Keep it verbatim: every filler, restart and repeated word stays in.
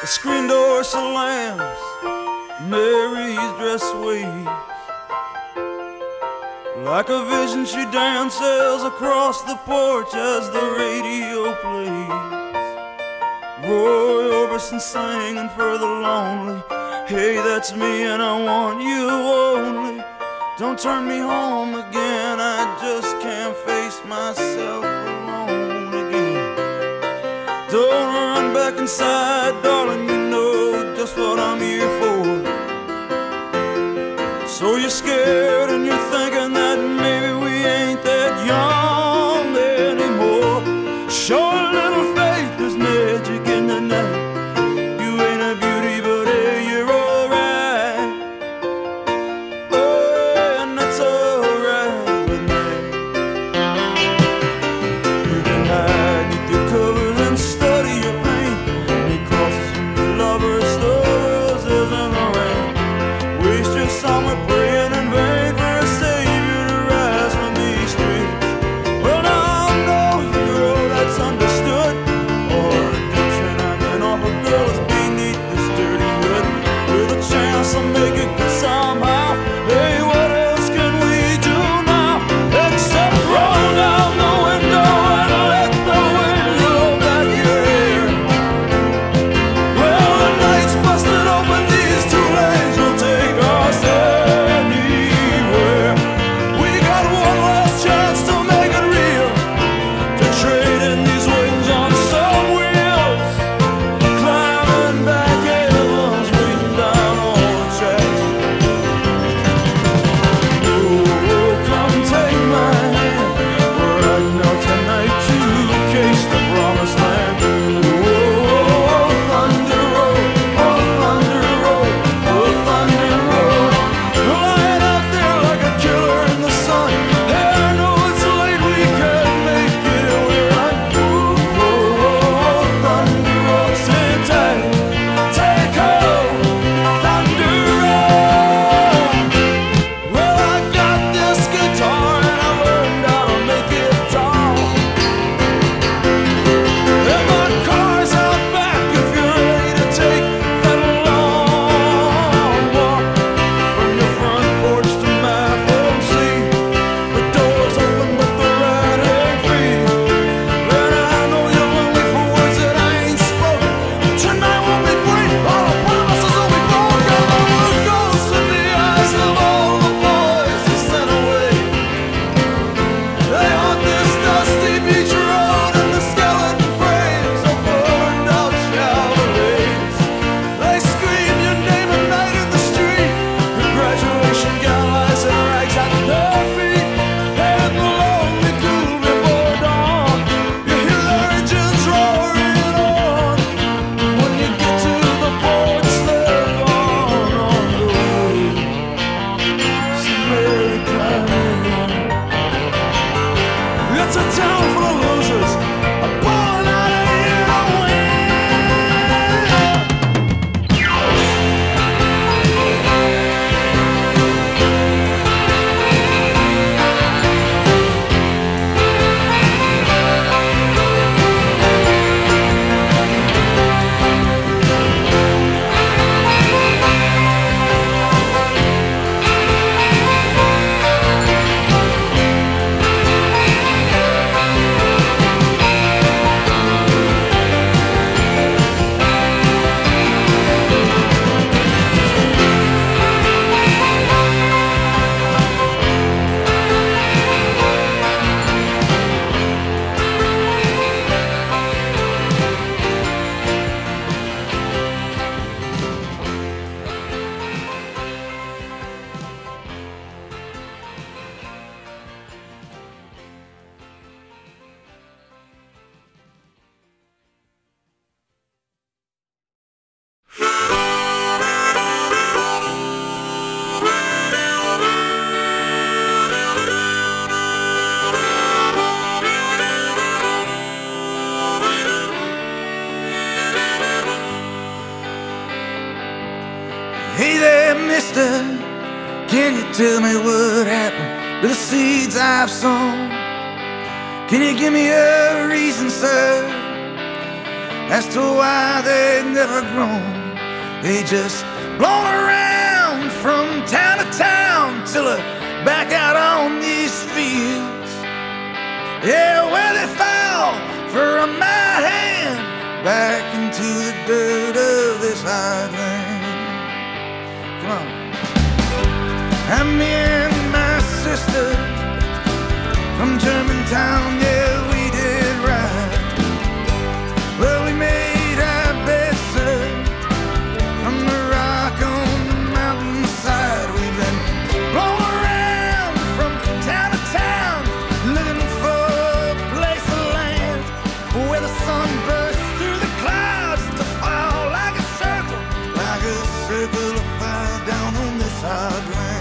The screen door slams, Mary's dress sways. Like a vision she dances across the porch as the radio plays. Roy Orbison singing for the lonely. Hey, that's me and I want you only. Don't turn me home again, I just can't face myself alone again. Don't run back inside, darling, you know just what I'm here for. So you're scared and you're thinking that maybe we ain't that young anymore. Show a little faith, there's magic in the night. You ain't a beauty, but hey, you're alright. Oh, and that's alright with me. You can hide neath your covers and study your pain. Make crosses from your lovers, the roses and the rain. Waste your summer praying in vain for a savior to rise from these streets. Well, now I know you're all that's understood. Or redemption I can offer, girl, is beneath this dirty hood. With a chance to make it good somehow. Hey, what else can we do now except roll down the window and let the wind blow back your hair? Well, the night's busted open, these two lanes will take us anywhere. We got one last chance to make it real, to trade in these wings on some wheels, climbing back heavens, waiting down all the tracks. Oh, come take my hand, we're riding out tonight to case the promised land. Oh, Thunder Road, oh, Thunder Road, oh, Thunder Road. Lying out there like a killer in the sun. Hey, I know it's late, we can't make it, we're on. Oh, Thunder Road, sit tight, take hold, Thunder Road. Well, I got this guitar and I learned how to make it tall. And my car's out back if you're ready to take that long walk from your front porch to my front seat. The door's open but the ride ain't free. And I know you're lonely for words that I ain't spoken. Tonight won't be free, all the promises will be broken. I'm a ghost in the eyes of all the boys you sent away. They haunt this dusty beach road and the skeleton frames of burned out Chevrolets. They scream your name at night in the street. Your graduation gown lies in rags at their feet. And the lonely cool before dawn, you hear the engines roaring on. When you get to the porch, they're gone on the road. So Mary climbing on. It's a town full of losers, a born out of here to win. Hey there, mister, can you tell me what happened to the seeds I've sown? Can you give me a reason, sir? as to why they've never grown. They just blown around from town to town till they're back out on these fields. Yeah, where they fell from my hand back into the dirt of this hard land. Come on. And me and my sister from Germantown, yeah, we did right. Well, we made our bed, sir, from the rock on the mountainside. We've been blown around from town to town, looking for a place to land where the sun bursts through the clouds to fall like a circle, like a circle of fire down on this hard land.